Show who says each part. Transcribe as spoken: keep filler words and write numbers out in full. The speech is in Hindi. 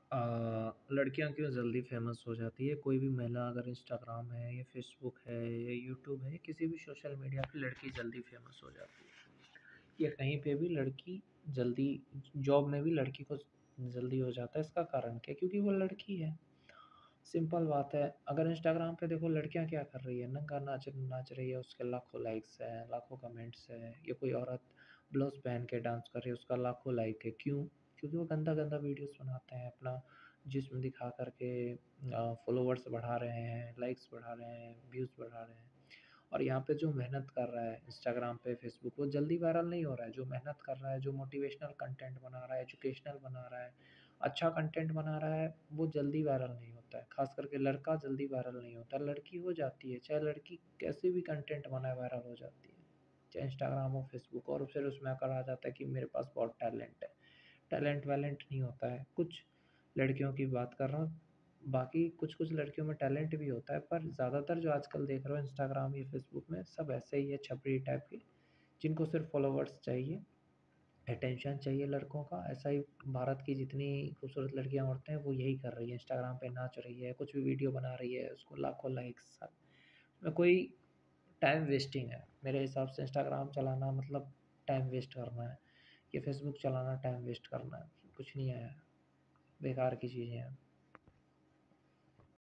Speaker 1: अ, लड़कियाँ क्यों जल्दी फ़ेमस हो जाती है? कोई भी महिला अगर इंस्टाग्राम है या फ़ेसबुक है या यूट्यूब है, किसी भी सोशल मीडिया पे लड़की जल्दी फ़ेमस हो जाती है या कहीं पे भी लड़की जल्दी जॉब में भी लड़की को जल्दी हो जाता है। इसका कारण क्या है? क्योंकि वो लड़की है। सिंपल बात है। अगर इंस्टाग्राम पे देखो लड़कियाँ क्या कर रही है, नंगा नाच नाच रही है, उसके लाखों लाइक्स हैं, लाखों कमेंट्स हैं। या कोई औरत ब्लाउज़ पहन के डांस कर रही है, उसका लाखों लाइक है। क्यों? क्योंकि वो गंदा-गंदा वीडियोज़ बनाते हैं, अपना जिस्म दिखा कर के अ, फॉलोवर्स बढ़ा रहे हैं, लाइक्स बढ़ा रहे हैं, व्यूज़ बढ़ा रहे हैं। और यहाँ पे जो मेहनत कर रहा है इंस्टाग्राम पे, फ़ेसबुक, वो जल्दी वायरल नहीं हो रहा है। जो मेहनत कर रहा है, जो मोटिवेशनल कंटेंट बना रहा है, एजुकेशनल बना रहा है, अच्छा कंटेंट बना रहा है, वो जल्दी वायरल नहीं होता है। ख़ास करके लड़का जल्दी वायरल नहीं होता है, लड़की हो जाती है। चाहे लड़की कैसे भी कंटेंट बनाए वायरल हो जाती है। चाहे इंस्टाग्राम हो, फ़ेसबुक, और फिर उसमें कहा जाता है कि मेरे पास बहुत टैलेंट है। टैलेंट-वैलेंट नहीं होता है। कुछ लड़कियों की बात कर रहा हूँ, बाकी कुछ-कुछ लड़कियों में टैलेंट भी होता है, पर ज़्यादातर जो आजकल देख रहे हो इंस्टाग्राम या फ़ेसबुक में, सब ऐसे ही है छपरी टाइप के, जिनको सिर्फ़ फ़ॉलोवर्स चाहिए, अटेंशन चाहिए लड़कों का। ऐसा ही भारत की जितनी खूबसूरत लड़कियाँ औरतें हैं, वो यही कर रही हैं, इंस्टाग्राम पे नाच रही है, कुछ भी वीडियो बना रही है, उसको लाखों लाइक्स। में कोई टाइम वेस्टिंग है। मेरे हिसाब से इंस्टाग्राम चलाना मतलब टाइम वेस्ट करना है, या फ़ेसबुक चलाना टाइम वेस्ट करना है, कुछ नहीं है, बेकार की चीज़ें हैं।